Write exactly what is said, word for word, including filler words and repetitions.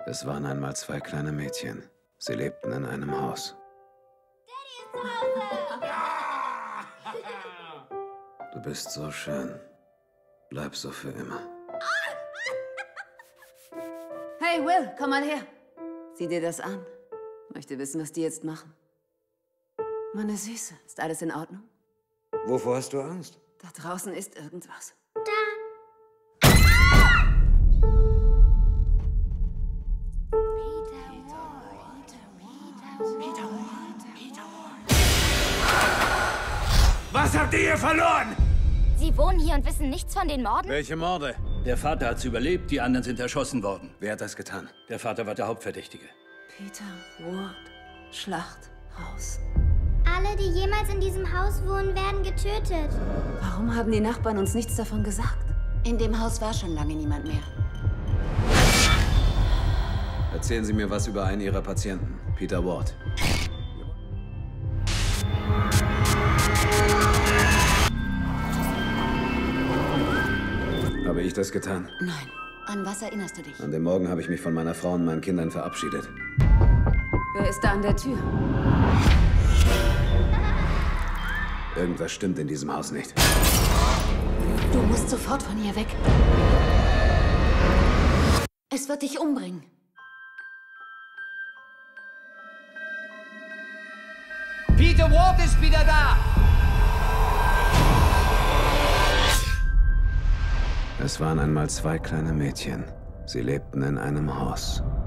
Es waren einmal zwei kleine Mädchen. Sie lebten in einem Haus. Daddy ist zu Hause! Du bist so schön. Bleib so für immer. Hey, Will, komm mal her. Sieh dir das an. Möchte wissen, was die jetzt machen. Meine Süße, ist alles in Ordnung? Wovor hast du Angst? Da draußen ist irgendwas. Was habt ihr hier verloren? Sie wohnen hier und wissen nichts von den Morden? Welche Morde? Der Vater hat's überlebt, die anderen sind erschossen worden. Wer hat das getan? Der Vater war der Hauptverdächtige. Peter Ward, Schlachthaus. Alle, die jemals in diesem Haus wohnen, werden getötet. Warum haben die Nachbarn uns nichts davon gesagt? In dem Haus war schon lange niemand mehr. Erzählen Sie mir was über einen Ihrer Patienten, Peter Ward. Habe ich das getan? Nein. An was erinnerst du dich? An dem Morgen habe ich mich von meiner Frau und meinen Kindern verabschiedet. Wer ist da an der Tür? Irgendwas stimmt in diesem Haus nicht. Du musst sofort von hier weg. Es wird dich umbringen. Peter Ward ist wieder da! Es waren einmal zwei kleine Mädchen. Sie lebten in einem Haus.